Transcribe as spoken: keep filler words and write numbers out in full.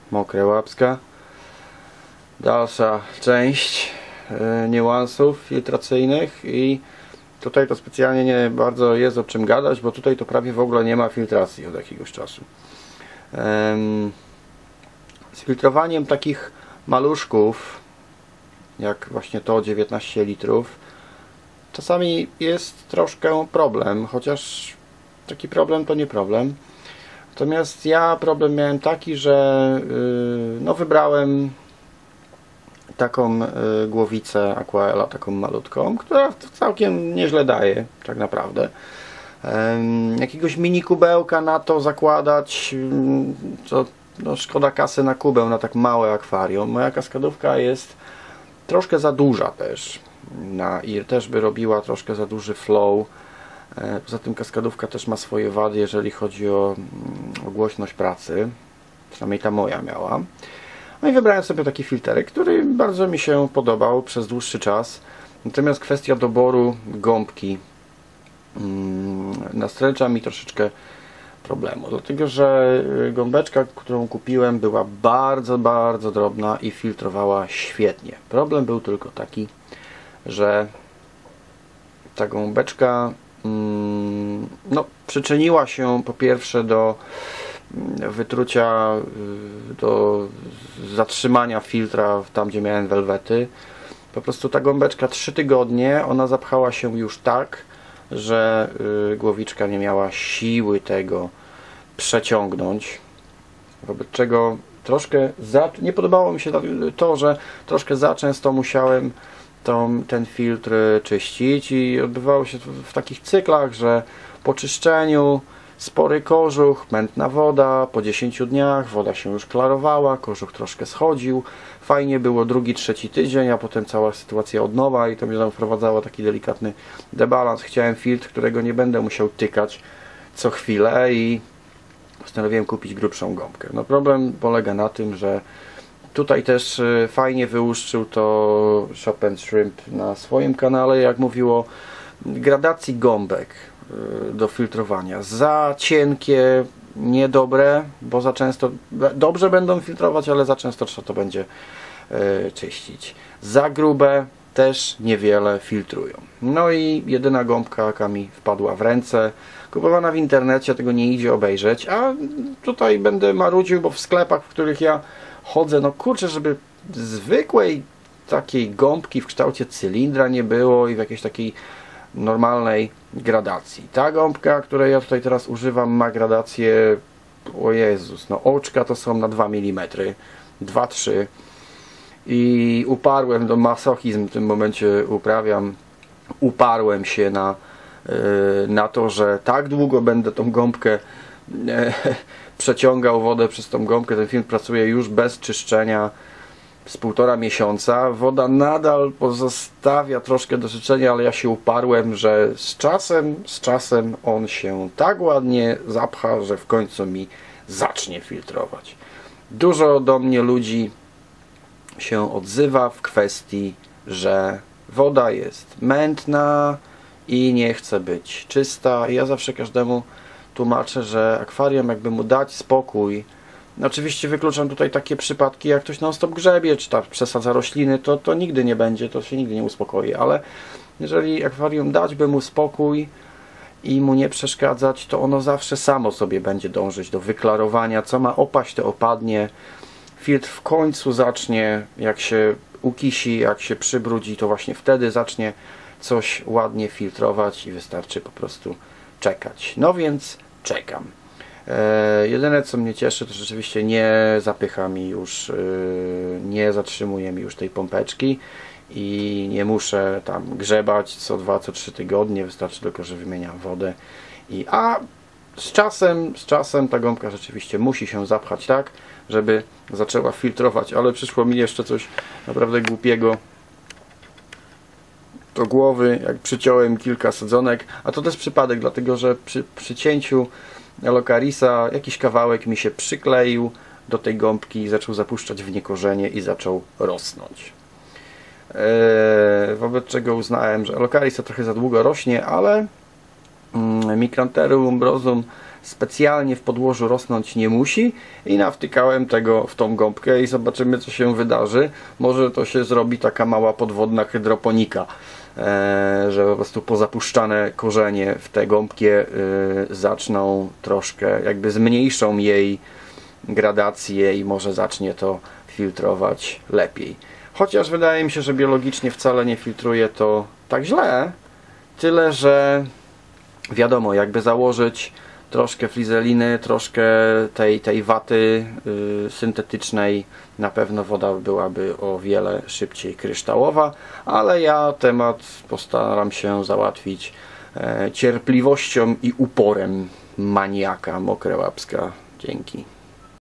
mokre łapska. Dalsza część yy, niuansów filtracyjnych i tutaj to specjalnie nie bardzo jest o czym gadać, bo tutaj to prawie w ogóle nie ma filtracji od jakiegoś czasu. Yy, z filtrowaniem takich maluszków jak właśnie to dziewiętnaście litrów czasami jest troszkę problem, chociaż taki problem to nie problem. Natomiast ja problem miałem taki, że yy, no wybrałem taką yy, głowicę Aquaela, taką malutką, która całkiem nieźle daje tak naprawdę. Yy, jakiegoś mini kubełka na to zakładać, yy, to no, szkoda kasy na kubeł, na tak małe akwarium. Moja kaskadówka jest troszkę za duża też na, i też by robiła troszkę za duży flow. Poza tym kaskadówka też ma swoje wady, jeżeli chodzi o, o głośność pracy. Przynajmniej ta moja miała. No i wybrałem sobie taki filterek, który bardzo mi się podobał przez dłuższy czas. Natomiast kwestia doboru gąbki hmm, nastręcza mi troszeczkę problemu. Dlatego, że gąbeczka, którą kupiłem, była bardzo, bardzo drobna i filtrowała świetnie. Problem był tylko taki, że ta gąbeczka no, przyczyniła się po pierwsze do wytrucia, do zatrzymania filtra tam, gdzie miałem welwety. Po prostu ta gąbeczka trzy tygodnie, ona zapchała się już tak, że głowiczka nie miała siły tego przeciągnąć, wobec czego troszkę za... nie podobało mi się to, że troszkę za często musiałem Tą, ten filtr czyścić i odbywało się w, w takich cyklach, że po czyszczeniu spory kożuch, mętna woda, po dziesięciu dniach woda się już klarowała, kożuch troszkę schodził, fajnie było drugi, trzeci tydzień, a potem cała sytuacja od nowa i to mnie tam wprowadzało taki delikatny debalans. Chciałem filtr, którego nie będę musiał tykać co chwilę i postanowiłem kupić grubszą gąbkę. No problem polega na tym, że tutaj też fajnie wyłuszczył to Shop and Shrimp na swoim kanale, jak mówiło, gradacji gąbek do filtrowania. Za cienkie, niedobre, bo za często, dobrze będą filtrować, ale za często trzeba to będzie czyścić. Za grube też niewiele filtrują. No i jedyna gąbka, jaka mi wpadła w ręce, kupowana w internecie, tego nie idzie obejrzeć, a tutaj będę marudził, bo w sklepach, w których ja chodzę, no kurczę, żeby zwykłej takiej gąbki w kształcie cylindra nie było i w jakiejś takiej normalnej gradacji. Ta gąbka, której ja tutaj teraz używam, ma gradację, o Jezus, no oczka to są na dwa milimetry, dwa trzy i uparłem, do masochizm w tym momencie uprawiam, uparłem się na, na to, że tak długo będę tą gąbkę przeciągał wodę przez tą gąbkę. Ten film pracuje już bez czyszczenia z półtora miesiąca. Woda nadal pozostawia troszkę do życzenia, ale ja się uparłem, że z czasem, z czasem on się tak ładnie zapcha, że w końcu mi zacznie filtrować. Dużo do mnie ludzi się odzywa w kwestii, że woda jest mętna i nie chce być czysta. Ja zawsze każdemu tłumaczę, że akwarium, jakby mu dać spokój, no oczywiście wykluczam tutaj takie przypadki, jak ktoś non stop grzebie, czy tak przesadza rośliny, to, to nigdy nie będzie, to się nigdy nie uspokoi, ale jeżeli akwarium dać by mu spokój i mu nie przeszkadzać, to ono zawsze samo sobie będzie dążyć do wyklarowania, co ma opaść, to opadnie, filtr w końcu zacznie, jak się ukisi, jak się przybrudzi, to właśnie wtedy zacznie coś ładnie filtrować i wystarczy po prostu czekać. No więc czekam. E, jedyne co mnie cieszy, to rzeczywiście nie zapycha mi już, yy, nie zatrzymuje mi już tej pompeczki i nie muszę tam grzebać co dwa, co trzy tygodnie, wystarczy tylko, że wymieniam wodę. I, a z czasem, z czasem ta gąbka rzeczywiście musi się zapchać tak, żeby zaczęła filtrować, ale przyszło mi jeszcze coś naprawdę głupiego do głowy, jak przyciąłem kilka sadzonek, a to też przypadek, dlatego że przy, przy cięciu Locarisa jakiś kawałek mi się przykleił do tej gąbki i zaczął zapuszczać w nie korzenie i zaczął rosnąć. Eee, wobec czego uznałem, że Locaris to trochę za długo rośnie, ale mm, Micrantherium umbrosum specjalnie w podłożu rosnąć nie musi i nawtykałem tego w tą gąbkę i zobaczymy, co się wydarzy. Może to się zrobi taka mała podwodna hydroponika, e, że po prostu pozapuszczane korzenie w te gąbki e, zaczną troszkę, jakby zmniejszą jej gradację i może zacznie to filtrować lepiej. Chociaż wydaje mi się, że biologicznie wcale nie filtruje to tak źle, tyle że wiadomo, jakby założyć troszkę flizeliny, troszkę tej, tej waty yy, syntetycznej, na pewno woda byłaby o wiele szybciej kryształowa, ale ja temat postaram się załatwić e, cierpliwością i uporem maniaka Mokre Łapska. Dzięki.